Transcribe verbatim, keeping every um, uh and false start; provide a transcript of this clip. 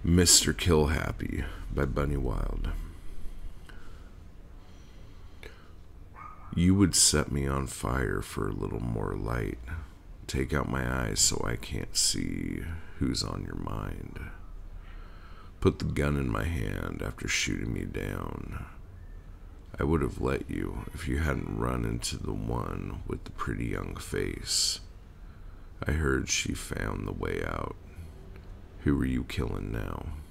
Mister Killhappy by Bunny Wilde. You would set me on fire for a little more light. Take out my eyes so I can't see who's on your mind. Put the gun in my hand after shooting me down. I would have let you if you hadn't run into the one with the pretty young face. I heard she found the way out. Who are you killing now?